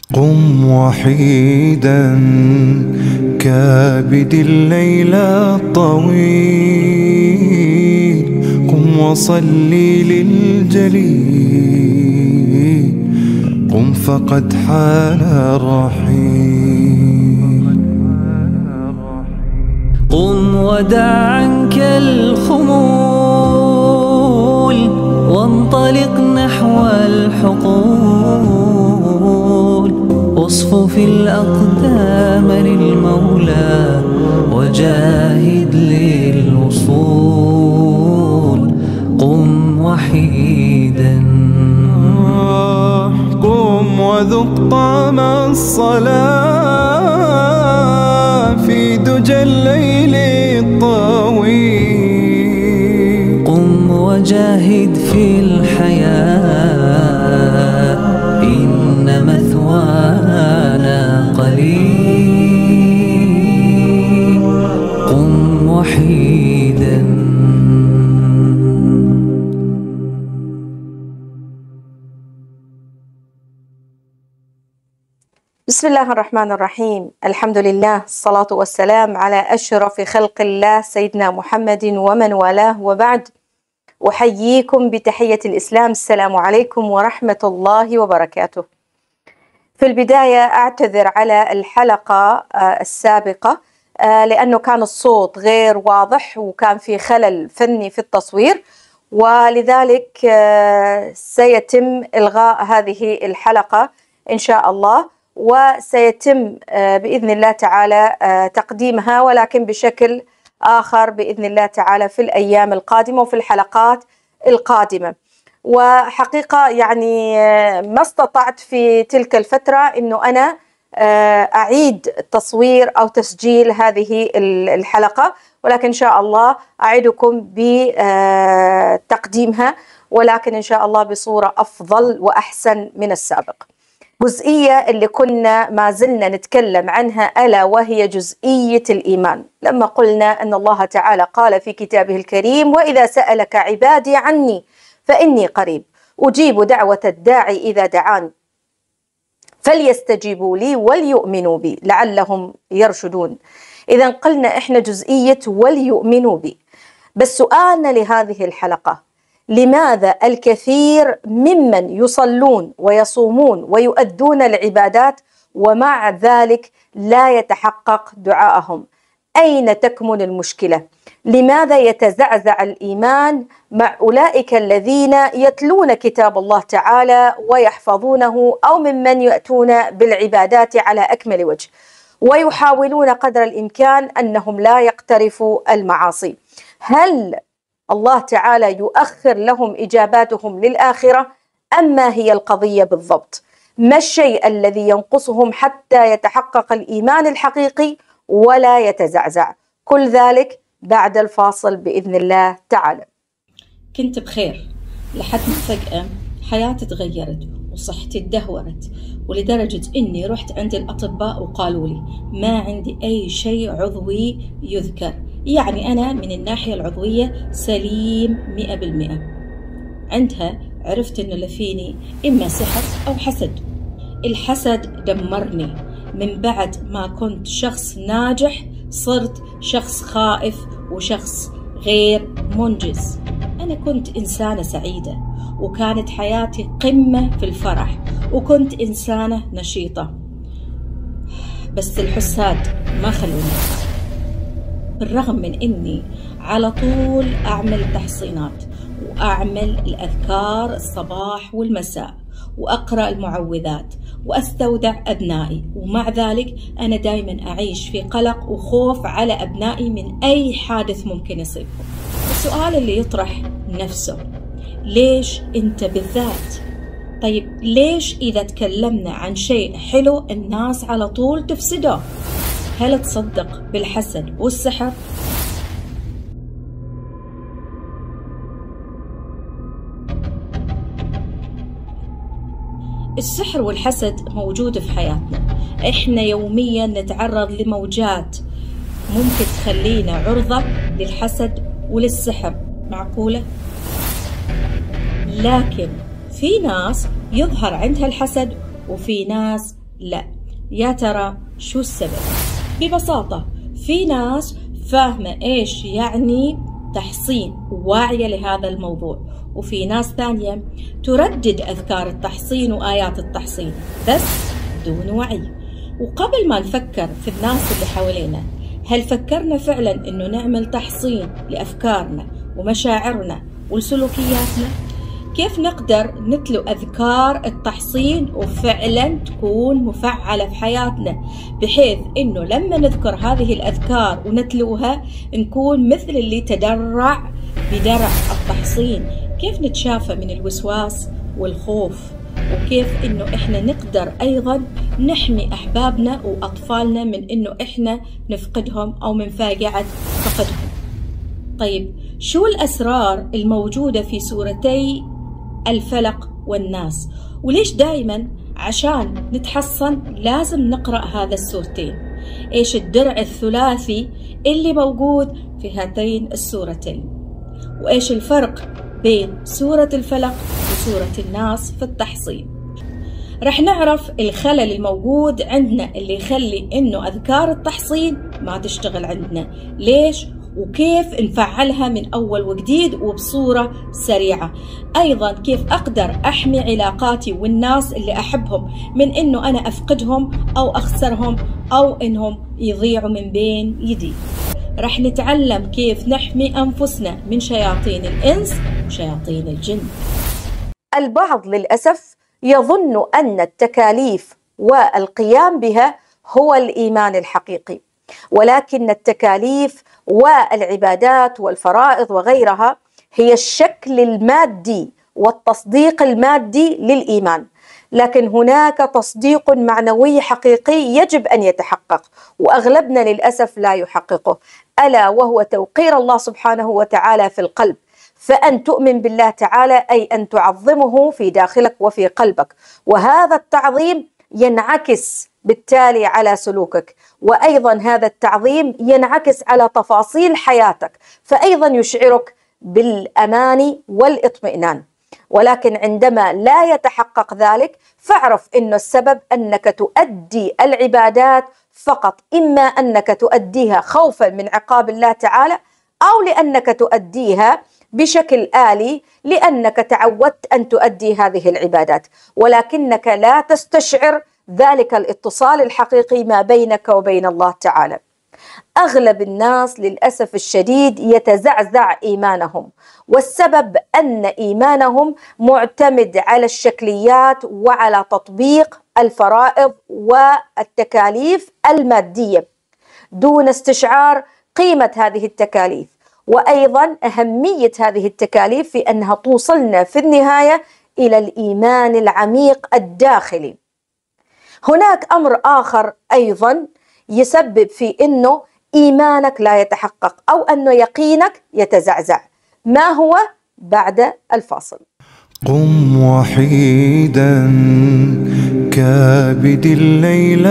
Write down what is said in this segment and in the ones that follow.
قم وحيدا كابد الليل الطويل، قم وصلي للجليل، قم فقد حان الرحيل. قم ودع عنك الخمول، وانطلق نحو الحقول، واصفف الأقدام للمولى، وجاهد للوصول. قم وحيدا، قم وذق طعم الصلاة في دجى الليل الطويل. قم وجاهد في الحياة، إن مثوانا قليل. قم وحيدا. بسم الله الرحمن الرحيم. الحمد لله، الصلاة والسلام على أشرف خلق الله سيدنا محمد ومن والاه، وبعد. أحييكم بتحية الإسلام، السلام عليكم ورحمة الله وبركاته. في البداية أعتذر على الحلقة السابقة لأنه كان الصوت غير واضح وكان في خلل فني في التصوير، ولذلك سيتم إلغاء هذه الحلقة إن شاء الله، وسيتم بإذن الله تعالى تقديمها ولكن بشكل آخر بإذن الله تعالى في الأيام القادمة وفي الحلقات القادمة. وحقيقة يعني ما استطعت في تلك الفترة أنه أنا أعيد تصوير أو تسجيل هذه الحلقة، ولكن إن شاء الله أعدكم بتقديمها، ولكن إن شاء الله بصورة أفضل وأحسن من السابق. جزئية اللي كنا ما زلنا نتكلم عنها ألا وهي جزئية الإيمان، لما قلنا أن الله تعالى قال في كتابه الكريم: وإذا سألك عبادي عني فإني قريب أجيب دعوة الداعي إذا دعان فليستجيبوا لي وليؤمنوا بي لعلهم يرشدون. إذا قلنا إحنا جزئية وليؤمنوا بي. بس سؤالنا لهذه الحلقة: لماذا الكثير ممن يصلون ويصومون ويؤدون العبادات ومع ذلك لا يتحقق دعاءهم؟ أين تكمن المشكلة؟ لماذا يتزعزع الإيمان مع أولئك الذين يتلون كتاب الله تعالى ويحفظونه، أو ممن يأتون بالعبادات على أكمل وجه ويحاولون قدر الإمكان أنهم لا يقترفوا المعاصي؟ هل الله تعالى يؤخر لهم إجاباتهم للآخرة؟ أم ما هي القضية بالضبط؟ ما الشيء الذي ينقصهم حتى يتحقق الإيمان الحقيقي ولا يتزعزع؟ كل ذلك بعد الفاصل بإذن الله تعالى. كنت بخير لحد ما فجأة حياتي تغيرت وصحتي تدهورت، ولدرجة إني رحت عند الأطباء وقالوا لي ما عندي أي شيء عضوي يذكر، يعني أنا من الناحية العضوية سليم 100%. عندها عرفت إنه اللي فيني إما سحر أو حسد. الحسد دمرني، من بعد ما كنت شخص ناجح صرت شخص خائف وشخص غير منجز. أنا كنت إنسانة سعيدة وكانت حياتي قمة في الفرح وكنت إنسانة نشيطة، بس الحساد ما خلوني. بالرغم من إني على طول أعمل تحصينات وأعمل الأذكار الصباح والمساء وأقرأ المعوذات وأستودع أبنائي، ومع ذلك أنا دايما أعيش في قلق وخوف على أبنائي من أي حادث ممكن يصيبهم. السؤال اللي يطرح نفسه: ليش أنت بالذات؟ طيب ليش إذا تكلمنا عن شيء حلو الناس على طول تفسده؟ هل تصدق بالحسد والسحر؟ السحر والحسد موجود في حياتنا، احنا يوميا نتعرض لموجات ممكن تخلينا عرضة للحسد وللسحر، معقولة؟ لكن في ناس يظهر عندها الحسد وفي ناس لا، يا ترى شو السبب؟ ببساطة في ناس فاهمة إيش يعني تحصين وواعية لهذا الموضوع، وفي ناس ثانية تردد أذكار التحصين وآيات التحصين بس دون وعي. وقبل ما نفكر في الناس اللي حوالينا، هل فكرنا فعلا إنه نعمل تحصين لأفكارنا ومشاعرنا ولسلوكياتنا؟ كيف نقدر نتلو أذكار التحصين وفعلا تكون مفعلة في حياتنا، بحيث إنه لما نذكر هذه الأذكار ونتلوها نكون مثل اللي تدرع بدرع التحصين؟ كيف نتشافى من الوسواس والخوف، وكيف إنه إحنا نقدر أيضا نحمي أحبابنا وأطفالنا من إنه إحنا نفقدهم أو من فاجعة فقدهم. طيب شو الأسرار الموجودة في سورتي الفلق والناس؟ وليش دائما عشان نتحصن لازم نقرأ هذا السورتين؟ إيش الدرع الثلاثي اللي موجود في هاتين السورتين؟ وإيش الفرق بين سورة الفلق وسورة الناس في التحصين؟ رح نعرف الخلل الموجود عندنا اللي يخلي إنه أذكار التحصين ما تشتغل عندنا ليش، وكيف نفعلها من أول وجديد وبصورة سريعة. أيضا كيف أقدر أحمي علاقاتي والناس اللي أحبهم من إنه أنا أفقدهم أو أخسرهم أو إنهم يضيعوا من بين يدي. رح نتعلم كيف نحمي أنفسنا من شياطين الإنس وشياطين الجن. البعض للأسف يظن أن التكاليف والقيام بها هو الإيمان الحقيقي، ولكن التكاليف والعبادات والفرائض وغيرها هي الشكل المادي والتصديق المادي للإيمان، لكن هناك تصديق معنوي حقيقي يجب أن يتحقق، وأغلبنا للأسف لا يحققه، ألا وهو توقير الله سبحانه وتعالى في القلب. فأن تؤمن بالله تعالى أي أن تعظمه في داخلك وفي قلبك، وهذا التعظيم ينعكس بالتالي على سلوكك، وأيضا هذا التعظيم ينعكس على تفاصيل حياتك، فأيضا يشعرك بالأمان والإطمئنان. ولكن عندما لا يتحقق ذلك فاعرف أن السبب أنك تؤدي العبادات فقط، إما أنك تؤديها خوفا من عقاب الله تعالى، أو لأنك تؤديها بشكل آلي لأنك تعودت أن تؤدي هذه العبادات، ولكنك لا تستشعر ذلك الاتصال الحقيقي ما بينك وبين الله تعالى. أغلب الناس للأسف الشديد يتزعزع إيمانهم، والسبب أن إيمانهم معتمد على الشكليات وعلى تطبيق الفرائض والتكاليف المادية دون استشعار قيمة هذه التكاليف، وأيضا أهمية هذه التكاليف في أنها توصلنا في النهاية إلى الإيمان العميق الداخلي. هناك أمر آخر أيضا يسبب في أنه إيمانك لا يتحقق أو أنه يقينك يتزعزع. ما هو؟ بعد الفاصل. قم وحيدا كابد الليل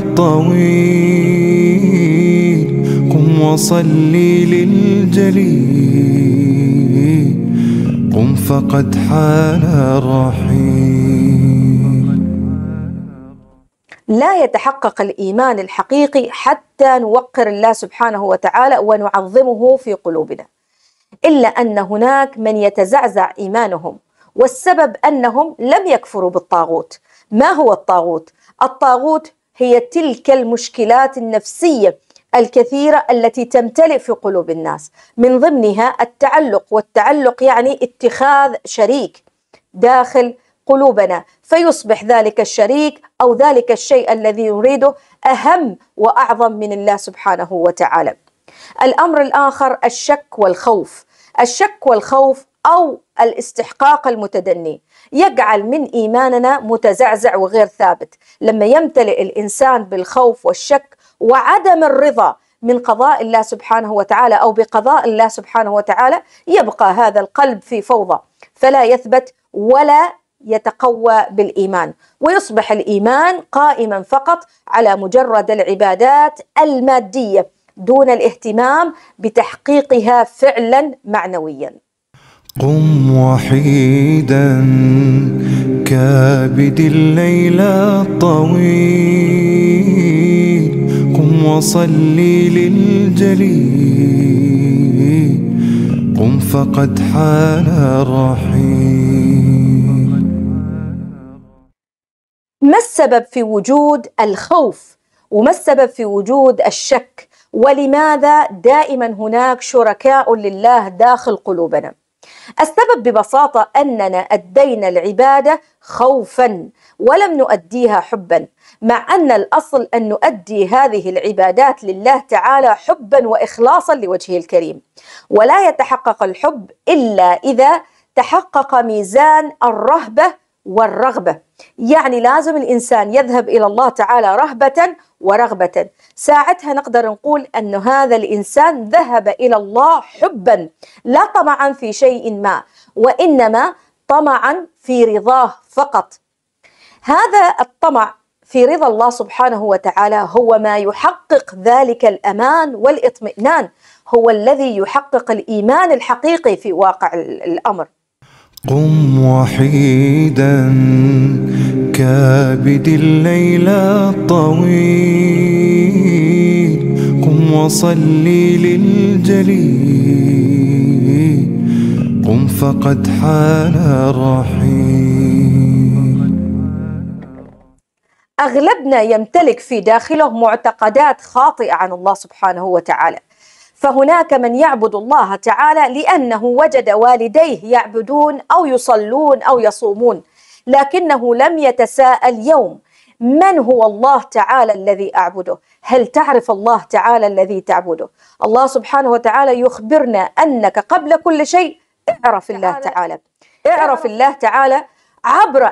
الطويل، قم وصلي للجليل، قم فقد حان الرحيل. لا يتحقق الإيمان الحقيقي حتى نوقر الله سبحانه وتعالى ونعظمه في قلوبنا، إلا أن هناك من يتزعزع إيمانهم، والسبب أنهم لم يكفروا بالطاغوت. ما هو الطاغوت؟ الطاغوت هي تلك المشكلات النفسية الكثيرة التي تمتلئ في قلوب الناس، من ضمنها التعلق، والتعلق يعني اتخاذ شريك داخل قلوبنا، فيصبح ذلك الشريك أو ذلك الشيء الذي نريده أهم وأعظم من الله سبحانه وتعالى. الأمر الآخر الشك والخوف. الشك والخوف أو الاستحقاق المتدني يجعل من إيماننا متزعزع وغير ثابت. لما يمتلئ الإنسان بالخوف والشك وعدم الرضا من قضاء الله سبحانه وتعالى أو بقضاء الله سبحانه وتعالى، يبقى هذا القلب في فوضى، فلا يثبت ولا يتقوى بالإيمان، ويصبح الإيمان قائما فقط على مجرد العبادات المادية دون الاهتمام بتحقيقها فعلا معنويا. قم وحيدا كابد الليل الطويل قم وصلي للجليل قم فقد حان الرحيل. ما السبب في وجود الخوف؟ وما السبب في وجود الشك؟ ولماذا دائما هناك شركاء لله داخل قلوبنا؟ السبب ببساطة أننا أدينا العبادة خوفا ولم نؤديها حبا، مع أن الأصل أن نؤدي هذه العبادات لله تعالى حبا وإخلاصا لوجهه الكريم، ولا يتحقق الحب إلا إذا تحقق ميزان الرهبة والرغبة. يعني لازم الإنسان يذهب إلى الله تعالى رهبة ورغبة، ساعتها نقدر نقول أن هذا الإنسان ذهب إلى الله حبا، لا طمعا في شيء ما، وإنما طمعا في رضاه فقط. هذا الطمع في رضا الله سبحانه وتعالى هو ما يحقق ذلك الأمان والاطمئنان، هو الذي يحقق الإيمان الحقيقي في واقع الأمر. قم وحيدا كابد الليل الطويل قم وصلي للجليل قم فقد حان الرحيل. أغلبنا يمتلك في داخله معتقدات خاطئة عن الله سبحانه وتعالى، فهناك من يعبد الله تعالى لأنه وجد والديه يعبدون أو يصلون أو يصومون، لكنه لم يتساءل يوم من هو الله تعالى الذي أعبده؟ هل تعرف الله تعالى الذي تعبده؟ الله سبحانه وتعالى يخبرنا أنك قبل كل شيء اعرف الله تعالى، اعرف الله تعالى عبر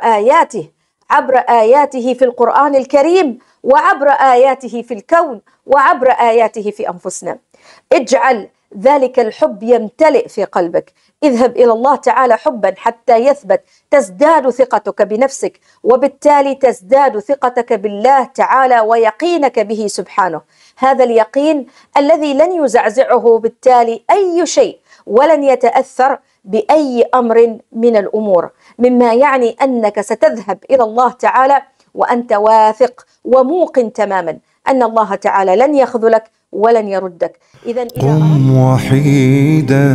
آياته في القرآن الكريم، وعبر آياته في الكون، وعبر آياته في أنفسنا. اجعل ذلك الحب يمتلئ في قلبك، اذهب إلى الله تعالى حبا حتى يثبت، تزداد ثقتك بنفسك، وبالتالي تزداد ثقتك بالله تعالى ويقينك به سبحانه. هذا اليقين الذي لن يزعزعه بالتالي أي شيء، ولن يتأثر بأي أمر من الأمور، مما يعني أنك ستذهب إلى الله تعالى وأنت واثق وموقن تماما أن الله تعالى لن يخذلك ولن يردك. قم وحيدا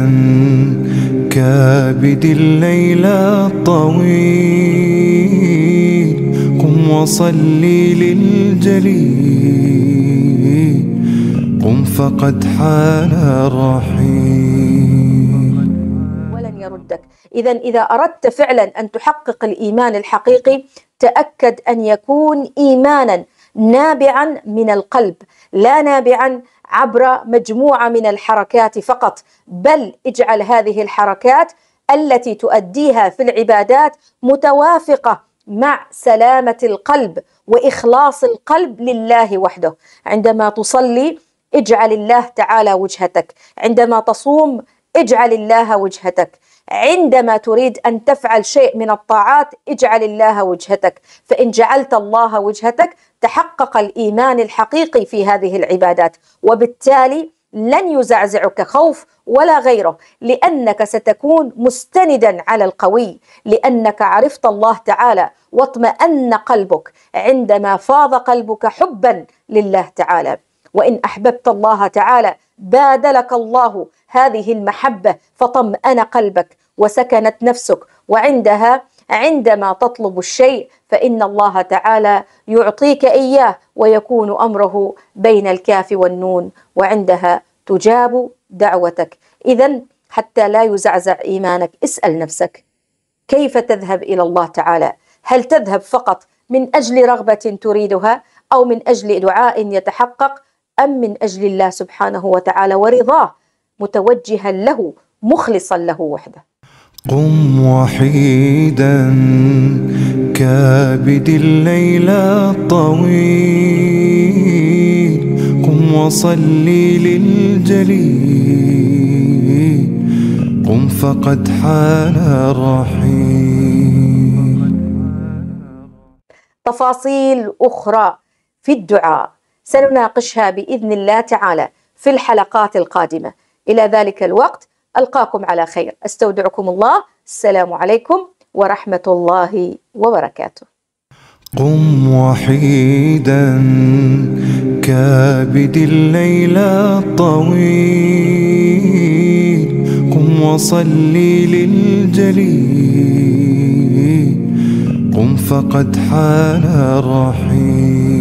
كابد الليل الطويل قم وصلي للجليل قم فقد حان الرحيل ولن يردك. إذا أردت فعلا أن تحقق الإيمان الحقيقي، تأكد أن يكون إيمانا نابعا من القلب، لا نابعا عبر مجموعة من الحركات فقط، بل اجعل هذه الحركات التي تؤديها في العبادات متوافقة مع سلامة القلب وإخلاص القلب لله وحده. عندما تصلي اجعل الله تعالى وجهتك، عندما تصوم اجعل الله وجهتك، عندما تريد أن تفعل شيء من الطاعات اجعل الله وجهتك، فإن جعلت الله وجهتك تحقق الإيمان الحقيقي في هذه العبادات، وبالتالي لن يزعزعك خوف ولا غيره، لأنك ستكون مستندا على القوي، لأنك عرفت الله تعالى واطمأن قلبك عندما فاض قلبك حبا لله تعالى. وإن أحببت الله تعالى بادلك الله هذه المحبة فطمأن قلبك وسكنت نفسك، وعندها عندما تطلب الشيء فإن الله تعالى يعطيك إياه، ويكون أمره بين الكاف والنون، وعندها تجاب دعوتك. إذن حتى لا يزعزع إيمانك اسأل نفسك كيف تذهب إلى الله تعالى؟ هل تذهب فقط من أجل رغبة تريدها أو من أجل دعاء يتحقق، أم من أجل الله سبحانه وتعالى ورضاه متوجها له مخلصا له وحده؟ قم وحيدا كابد الليل الطويل قم وصلي للجليل قم فقد حان الرحيل. تفاصيل أخرى في الدعاء سنناقشها بإذن الله تعالى في الحلقات القادمة. إلى ذلك الوقت ألقاكم على خير، أستودعكم الله، السلام عليكم ورحمة الله وبركاته. قم وحيدا كابد الليل الطويل، قم وصلي للجليل، قم فقد حان الرحيل.